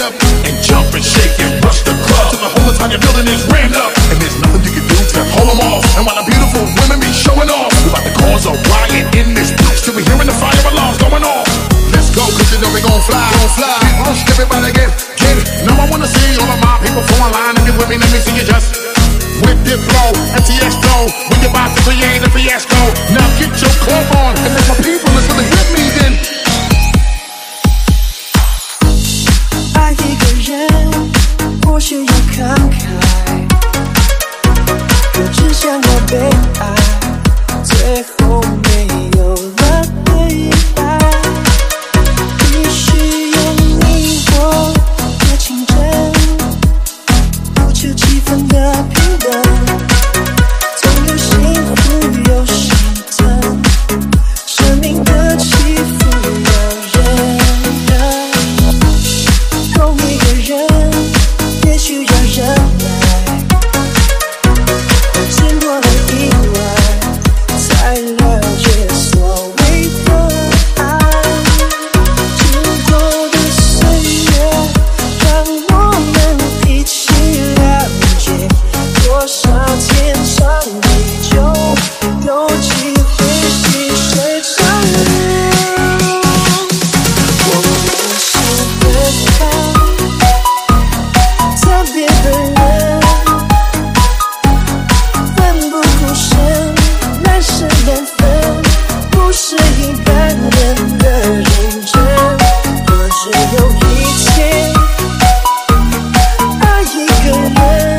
up and jump and shake and rush the club till the whole entire building is rammed up. And there's nothing you can do to hold them off. And while the beautiful women be showing off, we're about to cause a riot in this place till we hearing the fire alarms going off. Let's go, cause you know we gon' fly. Everybody get it. Now I wanna see all of my people fall in line. If you with me, let me see you just whip it flow, MTS flow. When you're about to create a fiasco, now get your club on. And if my people is gonna hit me, then 爱一个人，或许要慷慨，我只想要被爱，最后没有了对白。必须有你我的情真，不求气氛的平等，总有幸福有心疼，生命的起伏要忍耐。懂一个人也需要忍耐，经过了意外才了解所谓的爱。经过的岁月让我们一起了解，多少天长地久，有机会细水长流。我们是对方特别的人，奋不顾身，难舍难分，不是一般人的认真。若只有一天爱一个人，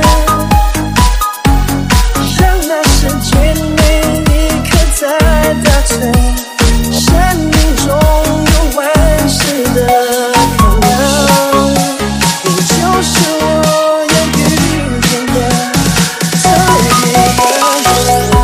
让那瞬间每一刻在倒退，生命中有万事的可能，你就是我要遇见的特别的人。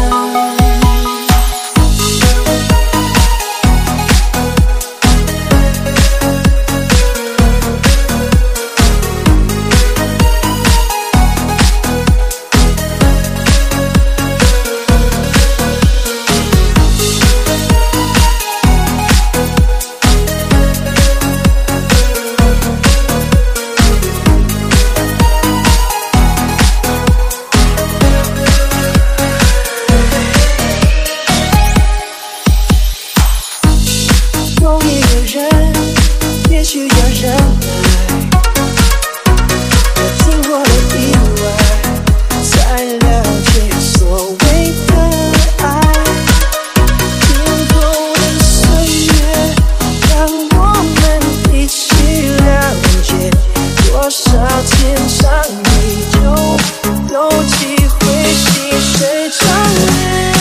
懂一个人也需要忍耐，经过了意外才了解所谓的爱。经过了岁月让我们一起了解，多少天长地久，有机会细水长流。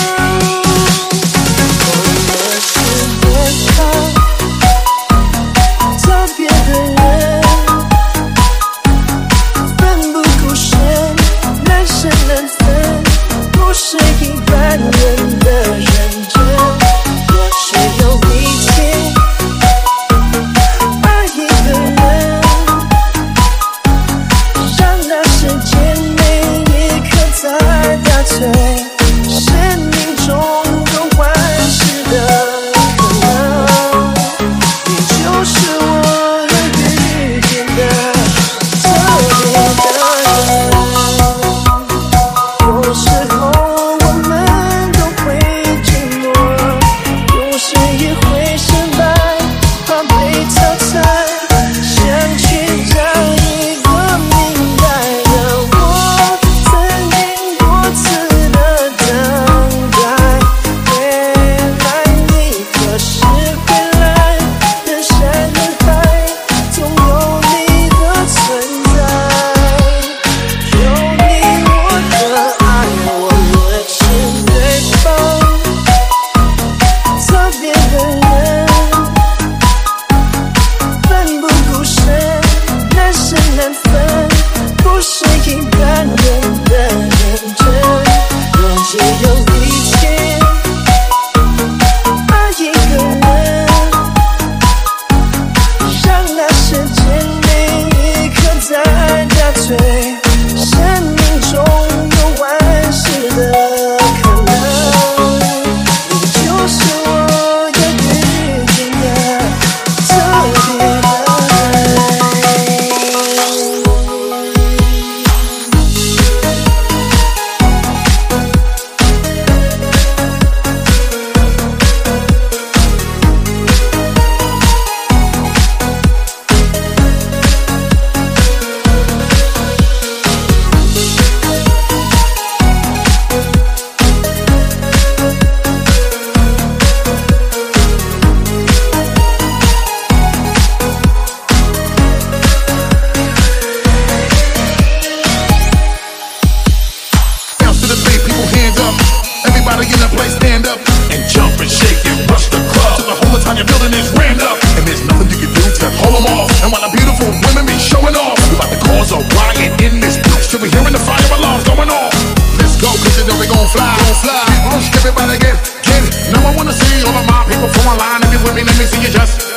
我们是对方特别的人， fly. Everybody get it. Now I wanna see all of my people from online. If you with me, let me see you just